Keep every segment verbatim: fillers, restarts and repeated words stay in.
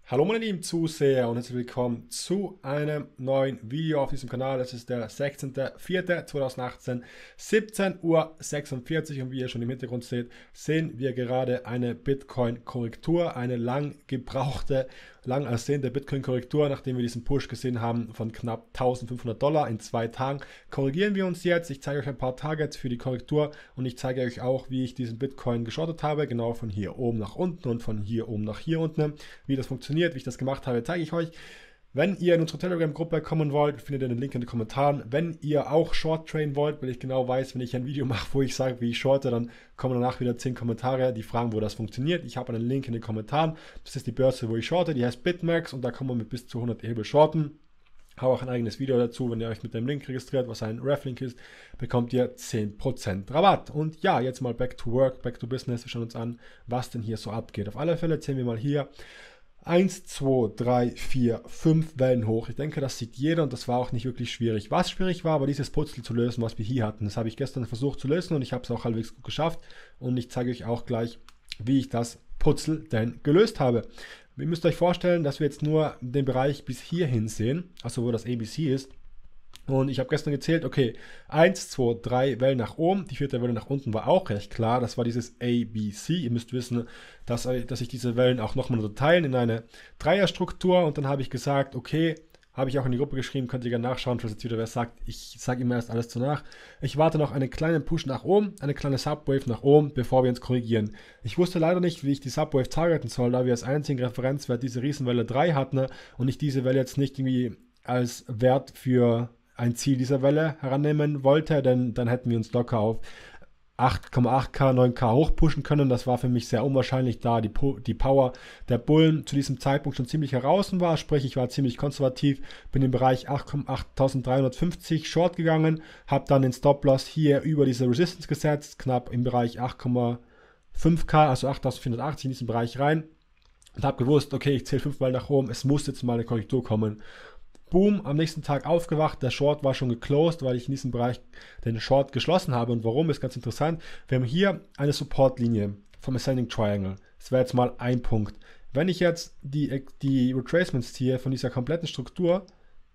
Hallo meine lieben Zuseher und herzlich willkommen zu einem neuen Video auf diesem Kanal. Es ist der sechzehnter vierter zweitausendachtzehn, siebzehn Uhr sechsundvierzig und wie ihr schon im Hintergrund seht, sehen wir gerade eine Bitcoin-Korrektur, eine lang gebrauchte, lang ersehnte Bitcoin-Korrektur, nachdem wir diesen Push gesehen haben von knapp eintausendfünfhundert Dollar in zwei Tagen. Korrigieren wir uns jetzt. Ich zeige euch ein paar Targets für die Korrektur und ich zeige euch auch, wie ich diesen Bitcoin geschortet habe, genau von hier oben nach unten und von hier oben nach hier unten, wie das funktioniert. Wie ich das gemacht habe, zeige ich euch. Wenn ihr in unsere Telegram-Gruppe kommen wollt, findet ihr den Link in den Kommentaren. Wenn ihr auch Short traden wollt, weil ich genau weiß, wenn ich ein Video mache, wo ich sage, wie ich shorte, dann kommen danach wieder zehn Kommentare, die fragen, wo das funktioniert. Ich habe einen Link in den Kommentaren. Das ist die Börse, wo ich shorte, die heißt BitMEX und da kann man mit bis zu hundert Hebel shorten. Habe auch ein eigenes Video dazu, wenn ihr euch mit dem Link registriert, was ein Ref-Link ist, bekommt ihr zehn Prozent Rabatt. Und ja, jetzt mal back to work, back to business. Wir schauen uns an, was denn hier so abgeht. Auf alle Fälle zählen wir mal hier eins, zwei, drei, vier, fünf Wellen hoch. Ich denke, das sieht jeder und das war auch nicht wirklich schwierig. Was schwierig war, war dieses Putzel zu lösen, was wir hier hatten. Das habe ich gestern versucht zu lösen und ich habe es auch halbwegs gut geschafft. Und ich zeige euch auch gleich, wie ich das Putzel denn gelöst habe. Ihr müsst euch vorstellen, dass wir jetzt nur den Bereich bis hierhin sehen, also wo das A B C ist. Und ich habe gestern gezählt, okay, eins, zwei, drei Wellen nach oben, die vierte Welle nach unten war auch recht klar, das war dieses A B C. Ihr müsst wissen, dass, dass sich diese Wellen auch nochmal unterteilen in eine Dreierstruktur und dann habe ich gesagt, okay, habe ich auch in die Gruppe geschrieben, könnt ihr gerne nachschauen, falls jetzt wieder wer sagt, ich sage immer erst alles zu nach. Ich warte noch einen kleinen Push nach oben, eine kleine Subwave nach oben, bevor wir uns korrigieren. Ich wusste leider nicht, wie ich die Subwave targeten soll, da wir als einzigen Referenzwert diese Riesenwelle drei hatten und ich diese Welle jetzt nicht irgendwie als Wert für ein Ziel dieser Welle herannehmen wollte, denn dann hätten wir uns locker auf acht Komma acht K, neun K hochpushen können. Das war für mich sehr unwahrscheinlich, da die, die Power der Bullen zu diesem Zeitpunkt schon ziemlich heraus war. Sprich, ich war ziemlich konservativ, bin im Bereich achttausenddreihundertfünfzig Short gegangen, habe dann den Stop-Loss hier über diese Resistance gesetzt, knapp im Bereich acht Komma fünf K, also achttausendvierhundertachtzig in diesen Bereich rein und habe gewusst, okay, ich zähle fünfmal nach oben, es muss jetzt mal eine Korrektur kommen. Boom, am nächsten Tag aufgewacht, der Short war schon geclosed, weil ich in diesem Bereich den Short geschlossen habe. Und warum, ist ganz interessant. Wir haben hier eine Supportlinie vom Ascending Triangle. Das wäre jetzt mal ein Punkt. Wenn ich jetzt die, die Retracements ziehe von dieser kompletten Struktur,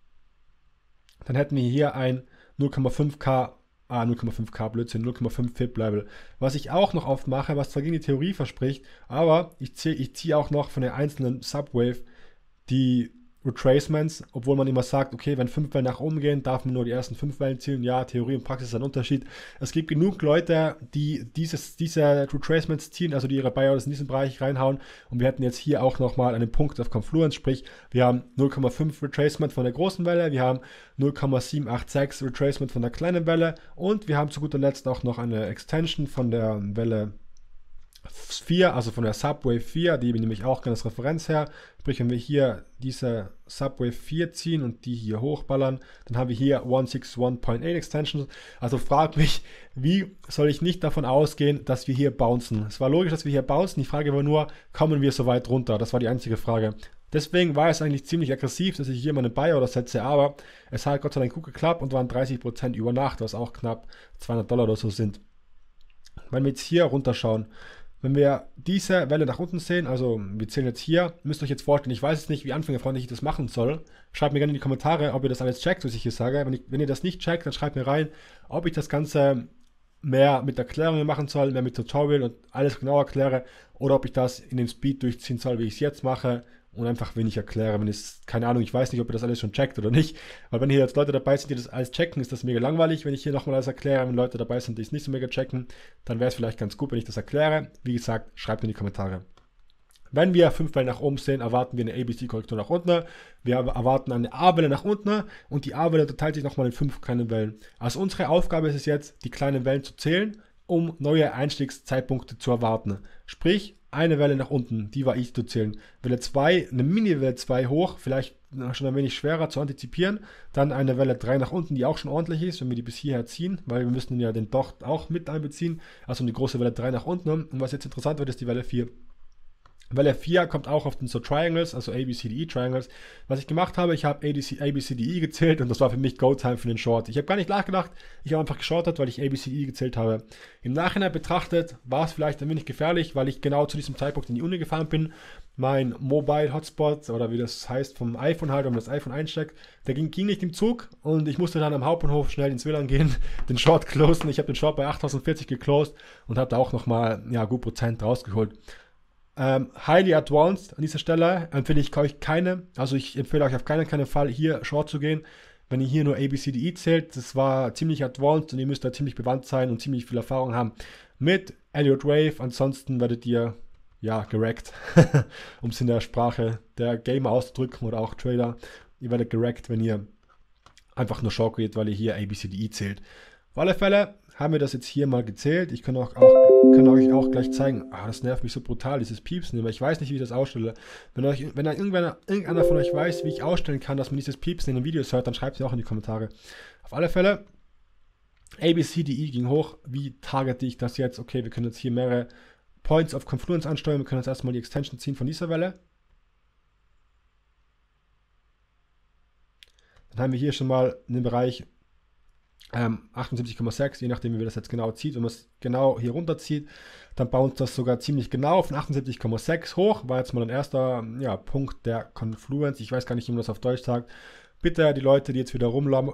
dann hätten wir hier ein null Komma fünf K, ah, null Komma fünf K Blödsinn, null Komma fünf Pip Level. Was ich auch noch oft mache, was zwar gegen die Theorie verspricht, aber ich ziehe ich ziehe auch noch von der einzelnen Subwave die Retracements, obwohl man immer sagt, okay, wenn fünf Wellen nach oben gehen, darf man nur die ersten fünf Wellen zielen. Ja, Theorie und Praxis ist ein Unterschied. Es gibt genug Leute, die dieses, diese Retracements ziehen, also die ihre Buyouts in diesen Bereich reinhauen. Und wir hätten jetzt hier auch nochmal einen Punkt auf Confluence, sprich, wir haben null Komma fünf Retracement von der großen Welle, wir haben null Komma sieben acht sechs Retracement von der kleinen Welle und wir haben zu guter Letzt auch noch eine Extension von der Welle vier, also von der Subwave vier, die nehme ich auch gerne als Referenz her. Sprich, wenn wir hier diese Subwave vier ziehen und die hier hochballern, dann haben wir hier hundertsechsundsiebzig Komma acht Extensions. Also fragt mich, wie soll ich nicht davon ausgehen, dass wir hier bouncen? Es war logisch, dass wir hier bouncen. Die Frage war nur, kommen wir so weit runter? Das war die einzige Frage. Deswegen war es eigentlich ziemlich aggressiv, dass ich hier meine Buyout setze, aber es hat Gott sei Dank gut geklappt und waren dreißig Prozent über Nacht, was auch knapp zweihundert Dollar oder so sind. Wenn wir jetzt hier runterschauen, wenn wir diese Welle nach unten sehen, also wir zählen jetzt hier, müsst ihr euch jetzt vorstellen, ich weiß jetzt nicht, wie anfängerfreundlich ich das machen soll. Schreibt mir gerne in die Kommentare, ob ihr das alles checkt, was ich hier sage. Wenn, ich, wenn ihr das nicht checkt, dann schreibt mir rein, ob ich das Ganze mehr mit Erklärungen machen soll, mehr mit Tutorial und alles genau erkläre oder ob ich das in dem Speed durchziehen soll, wie ich es jetzt mache und einfach wenig erkläre. Wenn es, keine Ahnung, ich weiß nicht, ob ihr das alles schon checkt oder nicht, weil wenn hier jetzt Leute dabei sind, die das alles checken, ist das mega langweilig, wenn ich hier nochmal alles erkläre. Wenn Leute dabei sind, die es nicht so mega checken, dann wäre es vielleicht ganz gut, wenn ich das erkläre. Wie gesagt, schreibt in die Kommentare. Wenn wir fünf Wellen nach oben sehen, erwarten wir eine A B C-Korrektur nach unten. Wir erwarten eine A-Welle nach unten und die A-Welle unterteilt sich nochmal in fünf kleine Wellen. Also unsere Aufgabe ist es jetzt, die kleinen Wellen zu zählen, um neue Einstiegszeitpunkte zu erwarten. Sprich, eine Welle nach unten, die war ich zu zählen. Welle zwei, eine Mini-Welle zwei hoch, vielleicht schon ein wenig schwerer zu antizipieren. Dann eine Welle drei nach unten, die auch schon ordentlich ist, wenn wir die bis hierher ziehen, weil wir müssen ja den Docht auch mit einbeziehen. Also die große Welle drei nach unten. Und was jetzt interessant wird, ist die Welle vier. Welle vier kommt auch auf den so Triangles, also A, B, C, D, E Triangles. Was ich gemacht habe, ich habe A, B, C, D, E gezählt und das war für mich Go-Time für den Short. Ich habe gar nicht nachgedacht, ich habe einfach geschortet, weil ich A, B, C, D, E gezählt habe. Im Nachhinein betrachtet war es vielleicht ein wenig gefährlich, weil ich genau zu diesem Zeitpunkt in die Uni gefahren bin. Mein Mobile Hotspot, oder wie das heißt, vom iPhone halt, wenn man das iPhone einsteckt, der ging, ging nicht im Zug und ich musste dann am Hauptbahnhof schnell ins W L A N gehen, den Short closen. Ich habe den Short bei achttausendvierzig geclosed und habe da auch nochmal, ja, gut Prozent rausgeholt. Ähm, highly advanced an dieser Stelle empfehle ich euch keine, also ich empfehle euch auf keinen, keinen Fall hier Short zu gehen, wenn ihr hier nur A, B, C, D, E zählt. Das war ziemlich advanced und ihr müsst da ziemlich bewandt sein und ziemlich viel Erfahrung haben mit Elliott Wave, ansonsten werdet ihr, ja, gerackt, um es in der Sprache der Gamer auszudrücken oder auch Trader. Ihr werdet gerackt, wenn ihr einfach nur Short geht, weil ihr hier A, B, C, D, E zählt. Auf alle Fälle haben wir das jetzt hier mal gezählt. Ich kann, auch, auch, kann euch auch gleich zeigen, ah, das nervt mich so brutal, dieses Piepsen, weil ich weiß nicht, wie ich das ausstelle. Wenn, euch, wenn irgendeiner, irgendeiner von euch weiß, wie ich ausstellen kann, dass man dieses Piepsen in den Videos hört, dann schreibt es auch in die Kommentare. Auf alle Fälle, A, B, C, D, E ging hoch. Wie targete ich das jetzt? Okay, wir können jetzt hier mehrere Points of Confluence ansteuern. Wir können jetzt erstmal die Extension ziehen von dieser Welle. Dann haben wir hier schon mal einen Bereich ähm, achtundsiebzig Komma sechs, je nachdem, wie wir das jetzt genau zieht. Wenn man es genau hier runterzieht, dann baut das sogar ziemlich genau auf achtundsiebzig Komma sechs hoch. War jetzt mal ein erster, ja, Punkt der Confluence. Ich weiß gar nicht, wie man das auf Deutsch sagt. Bitte die Leute, die jetzt wieder rumweinen,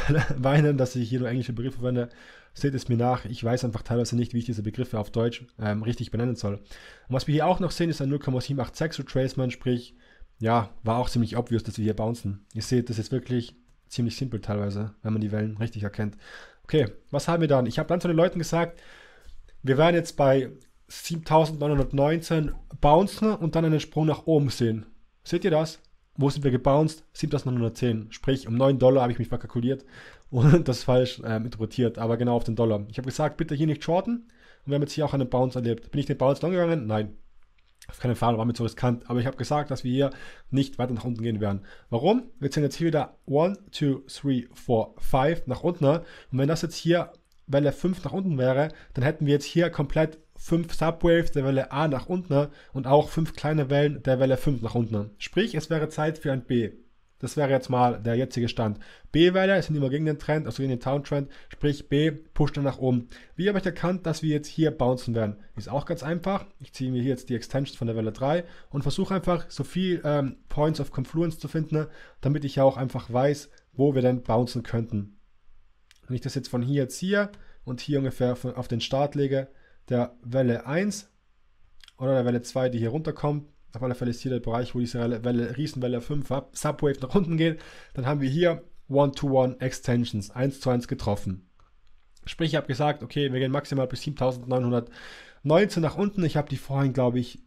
rum dass ich hier nur englische Begriffe verwende, seht es mir nach. Ich weiß einfach teilweise nicht, wie ich diese Begriffe auf Deutsch ähm, richtig benennen soll. Und was wir hier auch noch sehen, ist ein null Komma sieben acht sechs Retracement, sprich, ja, war auch ziemlich obvious, dass wir hier bouncen. Ihr seht, das ist wirklich ziemlich simpel teilweise, wenn man die Wellen richtig erkennt. Okay, was haben wir dann? Ich habe dann zu den Leuten gesagt, wir werden jetzt bei siebentausendneunhundertneunzehn bouncen und dann einen Sprung nach oben sehen. Seht ihr das? Wo sind wir gebounced? siebentausendneunhundertzehn. Sprich, um neun Dollar habe ich mich verkalkuliert und das falsch ähm, interpretiert, aber genau auf den Dollar. Ich habe gesagt, bitte hier nicht shorten und wir haben jetzt hier auch einen Bounce erlebt. Bin ich den Bounce lang gegangen? Nein. Auf keinen Fall, war mir zu riskant. Aber ich habe gesagt, dass wir hier nicht weiter nach unten gehen werden. Warum? Wir zählen jetzt hier wieder eins, zwei, drei, vier, fünf nach unten. Und wenn das jetzt hier Welle fünf nach unten wäre, dann hätten wir jetzt hier komplett fünf Subwaves der Welle A nach unten und auch fünf kleine Wellen der Welle fünf nach unten. Sprich, es wäre Zeit für ein B. Das wäre jetzt mal der jetzige Stand. B-Welle sind immer gegen den Trend, also gegen den Town-Trend, sprich B pusht dann nach oben. Wie habe ich erkannt, dass wir jetzt hier bouncen werden? Ist auch ganz einfach. Ich ziehe mir hier jetzt die Extensions von der Welle drei und versuche einfach so viel ähm, Points of Confluence zu finden, damit ich auch einfach weiß, wo wir denn bouncen könnten. Wenn ich das jetzt von hier ziehe und hier ungefähr auf den Start lege, der Welle eins oder der Welle zwei, die hier runterkommt, auf alle Fälle ist hier der Bereich, wo diese Welle, Riesenwelle fünf Subwave nach unten geht. Dann haben wir hier One-to-One Extensions, eins zu eins getroffen. Sprich, ich habe gesagt, okay, wir gehen maximal bis siebentausendneunhundertneunzehn nach unten. Ich habe die vorhin, glaube ich,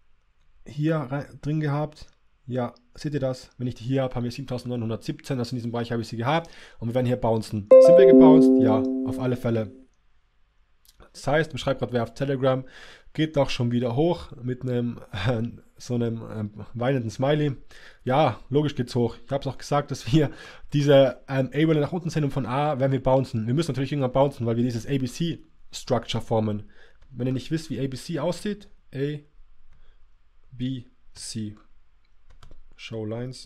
hier rein, drin gehabt. Ja, seht ihr das? Wenn ich die hier habe, haben wir siebentausendneunhundertsiebzehn, also in diesem Bereich habe ich sie gehabt. Und wir werden hier bouncen. Sind wir gebounced? Ja, auf alle Fälle. Das heißt, beschreibt gerade wer auf Telegram, geht doch schon wieder hoch mit einem äh, so einem äh, weinenden Smiley. Ja, logisch geht's hoch. Ich habe es auch gesagt, dass wir diese ähm, A-Welle nach unten sehen und von A werden wir bouncen. Wir müssen natürlich irgendwann bouncen, weil wir dieses A B C-Structure formen. Wenn ihr nicht wisst, wie A B C aussieht, A, B, C. Show Lines.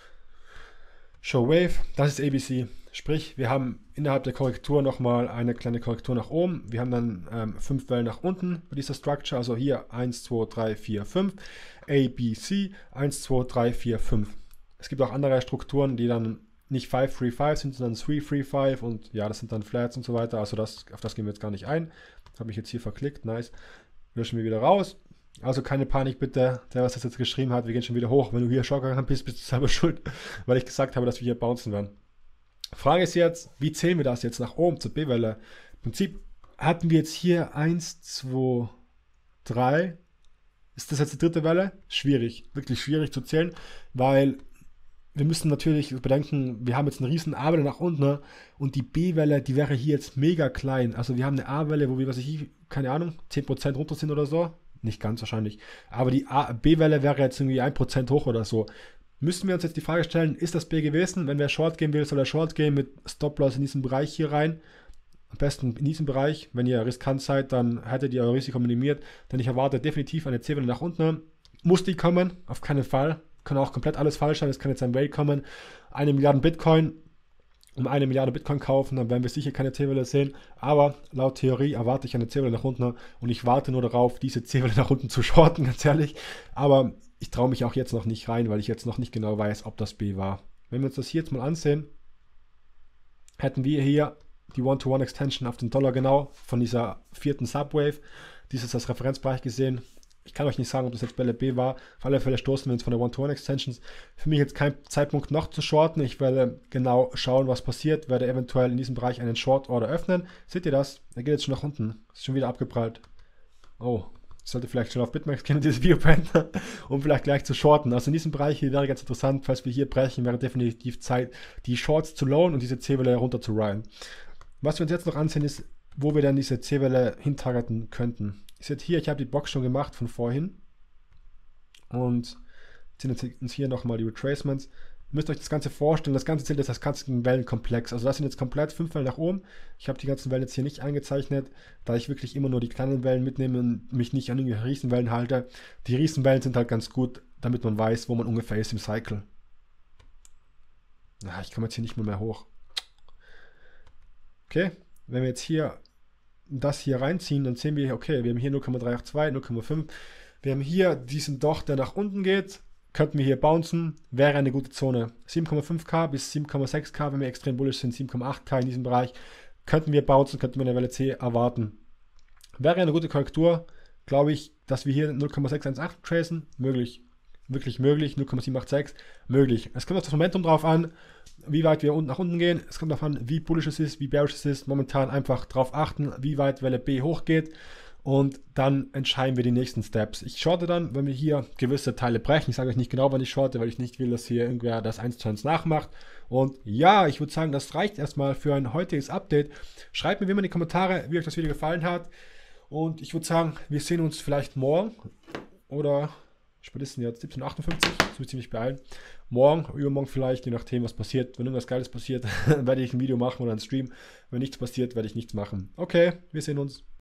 Show Wave, das ist A B C. Sprich, wir haben innerhalb der Korrektur nochmal eine kleine Korrektur nach oben. Wir haben dann ähm, fünf Wellen nach unten bei dieser Structure. Also hier eins, zwei, drei, vier, fünf. A, B, C, eins, zwei, drei, vier, fünf. Es gibt auch andere Strukturen, die dann nicht fünf, drei, fünf sind, sondern drei, drei, fünf. Und ja, das sind dann Flats und so weiter. Also das, auf das gehen wir jetzt gar nicht ein. Habe mich jetzt hier verklickt. Nice. Löschen wir wieder raus. Also keine Panik bitte, der was das jetzt geschrieben hat. Wir gehen schon wieder hoch. Wenn du hier Schock gegangen bist, bist du selber schuld, weil ich gesagt habe, dass wir hier bouncen werden. Frage ist jetzt, wie zählen wir das jetzt nach oben zur B-Welle? Im Prinzip hatten wir jetzt hier eins, zwei, drei. Ist das jetzt die dritte Welle? Schwierig, wirklich schwierig zu zählen, weil wir müssen natürlich bedenken, wir haben jetzt eine riesen A-Welle nach unten, ne? Und die B-Welle, die wäre hier jetzt mega klein. Also wir haben eine A-Welle, wo wir, was ich, keine Ahnung, zehn Prozent runter sind oder so. Nicht ganz wahrscheinlich. Aber die B-Welle wäre jetzt irgendwie ein Prozent hoch oder so. Müssen wir uns jetzt die Frage stellen, ist das B gewesen? Wenn wer Short gehen will, soll er Short gehen mit Stop-Loss in diesem Bereich hier rein. Am besten in diesem Bereich. Wenn ihr riskant seid, dann hättet ihr euer Risiko minimiert. Denn ich erwarte definitiv eine C-Welle nach unten. muss die kommen, auf keinen Fall. Kann auch komplett alles falsch sein, es kann jetzt ein Whale kommen, eine Milliarde Bitcoin, um eine Milliarde Bitcoin kaufen, dann werden wir sicher keine C-Welle sehen, aber laut Theorie erwarte ich eine C-Welle nach unten und ich warte nur darauf, diese C-Welle nach unten zu shorten, ganz ehrlich, aber ich traue mich auch jetzt noch nicht rein, weil ich jetzt noch nicht genau weiß, ob das B war. Wenn wir uns das hier jetzt mal ansehen, hätten wir hier die One-to-One-Extension auf den Dollar genau von dieser vierten Subwave, dieses als Referenzbereich gesehen. Ich kann euch nicht sagen, ob das jetzt Welle B war. Auf alle Fälle stoßen wir uns von der One-to-One-Extensions. Für mich jetzt kein Zeitpunkt noch zu shorten. Ich werde genau schauen, was passiert. Werde eventuell in diesem Bereich einen Short-Order öffnen. Seht ihr das? Er geht jetzt schon nach unten. Ist schon wieder abgeprallt. Oh, ich sollte vielleicht schon auf Bitmax gehen und dieses Video beenden, um vielleicht gleich zu shorten. Also in diesem Bereich hier wäre ganz interessant, falls wir hier brechen, wäre definitiv Zeit, die Shorts zu lowen und diese C-Welle runter zu riden. Was wir uns jetzt noch ansehen, ist, wo wir dann diese C-Welle hintargeten könnten. Ihr seht hier, ich habe die Box schon gemacht von vorhin und ziehen uns hier nochmal die Retracements. Ihr müsst euch das Ganze vorstellen, das Ganze zählt jetzt als ganzen Wellenkomplex. Also das sind jetzt komplett fünf Wellen nach oben. Ich habe die ganzen Wellen jetzt hier nicht eingezeichnet, da ich wirklich immer nur die kleinen Wellen mitnehme und mich nicht an irgendwelche Riesenwellen halte. Die Riesenwellen sind halt ganz gut, damit man weiß, wo man ungefähr ist im Cycle. Ah, ich komme jetzt hier nicht mehr, mehr hoch. Okay, wenn wir jetzt hier das hier reinziehen, dann sehen wir, okay, wir haben hier null Komma drei acht zwei, null Komma fünf. Wir haben hier diesen Doch, der nach unten geht. Könnten wir hier bouncen, wäre eine gute Zone. sieben Komma fünf K bis sieben Komma sechs K, wenn wir extrem bullish sind, sieben Komma acht K in diesem Bereich. Könnten wir bouncen, könnten wir eine Welle C erwarten. Wäre eine gute Korrektur, glaube ich, dass wir hier null Komma sechs eins acht tracen. Möglich. Wirklich möglich. null Komma sieben acht sechs. Möglich. Es kommt auf das Momentum drauf an, wie weit wir unten nach unten gehen. Es kommt darauf an, wie bullish es ist, wie bearish es ist. Momentan einfach darauf achten, wie weit Welle B hochgeht. Und dann entscheiden wir die nächsten Steps. Ich shorte dann, wenn wir hier gewisse Teile brechen. Ich sage euch nicht genau, wann ich shorte, weil ich nicht will, dass hier irgendwer das eins zu eins nachmacht. Und ja, ich würde sagen, das reicht erstmal für ein heutiges Update. Schreibt mir wie immer in die Kommentare, wie euch das Video gefallen hat. Und ich würde sagen, wir sehen uns vielleicht morgen oder spätestens jetzt siebzehn Uhr achtundfünfzig. Das wird ziemlich beeilen. Morgen, übermorgen vielleicht, je nachdem, was passiert. Wenn irgendwas Geiles passiert, werde ich ein Video machen oder einen Stream. Wenn nichts passiert, werde ich nichts machen. Okay, wir sehen uns.